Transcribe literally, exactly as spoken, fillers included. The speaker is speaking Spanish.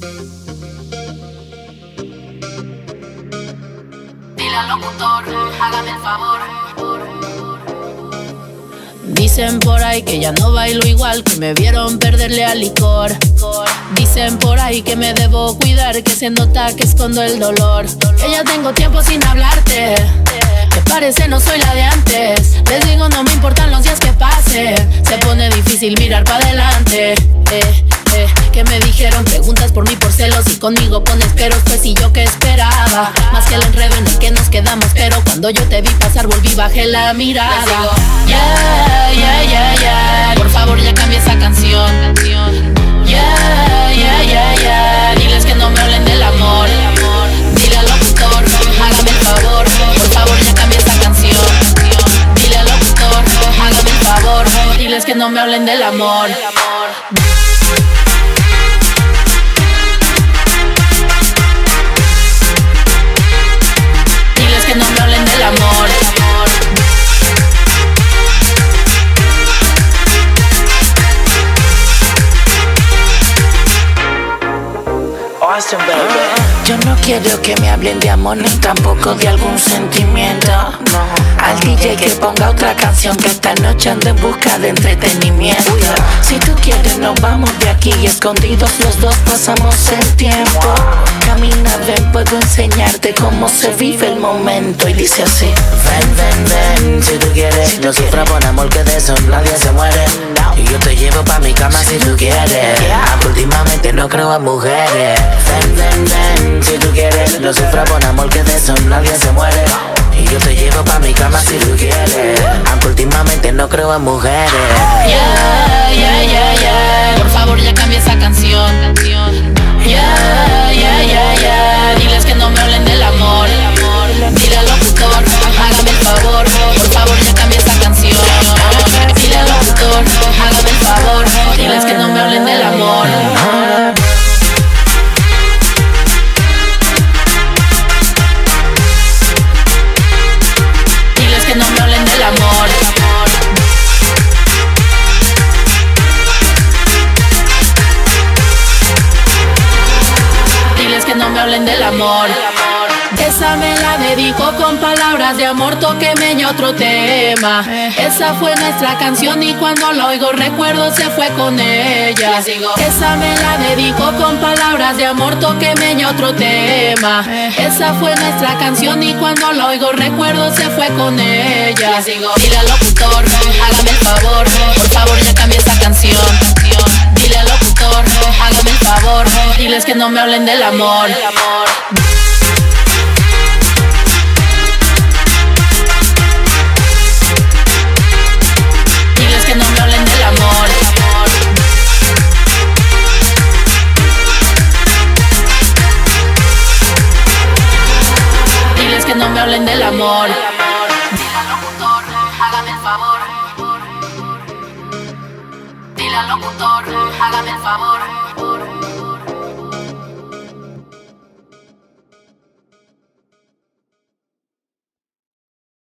Dile al locutor, hágame el favor. Dicen por ahí que ya no bailo igual, que me vieron perderle al licor. Dicen por ahí que me debo cuidar, que se nota que escondo el dolor. Que ya tengo tiempo sin hablarte, me parece no soy la de antes. Les digo no me importan los días que pasen, se pone difícil mirar para adelante. eh, eh, Que me dijeron preguntas por mí por celos y conmigo pones peros, pues y yo que esperaba más que el enredo en el que nos quedamos. Pero cuando yo te vi pasar volví, bajé la mirada. Yeah, yeah, yeah, yeah. Por favor ya cambia esa canción. Yeah, yeah, yeah, yeah. Diles que no me hablen del amor. Dile al locutor, hágame el favor. Por favor ya cambia esa canción. Dile al locutor, hágame el favor. Diles que no me hablen del amor. Diles que no me hablen del amor. Austin, baby. Yo no quiero que me hablen de amor ni tampoco de algún sentimiento. No. Al D J que ponga otra canción, que esta noche ando en busca de entretenimiento. Si tú quieres nos vamos de aquí y escondidos los dos pasamos el tiempo. Camina, ven, puedo enseñarte cómo se vive el momento. Y dice así: ven, ven, ven, si tú quieres. No sufra por amor, que de eso nadie se muere. Y yo te llevo pa' mi cama si tú quieres. Aunque últimamente no creo en mujeres. Ven, ven, ven, si tú quieres. No sufra por amor, que de eso nadie se muere. Y yo te llevo pa' mi cama si tú quieres. Aunque últimamente no creo en mujeres. Yeah, yeah, yeah, yeah. Por favor ya cambia esa canción. Yeah, yeah, yeah, yeah. Diles que no me hablen del amor. Dile al locutor, hágame el favor. Por favor ya cambia esa canción. Dile al locutor, hágame el favor. Diles que no me hablen del amor. Diles que no me hablen del amor. Diles que no me hablen del amor. Esa me la dedico con palabras de amor, tóqueme y otro tema. Esa fue nuestra canción y cuando la oigo recuerdo se fue con ella. Esa me la dedico con palabras de amor, tóqueme y otro tema. Esa fue nuestra canción y cuando la oigo recuerdo se fue con ella. Dile al locutor, hágame el favor. Por favor ya cambia esa canción. Dile al locutor, hágame el favor. Diles que no me hablen del amor. Diles que no me hablen del amor. Diles que no me hablen del amor. Dile al locutor, hágame el favor. Dile al locutor, hágame el favor.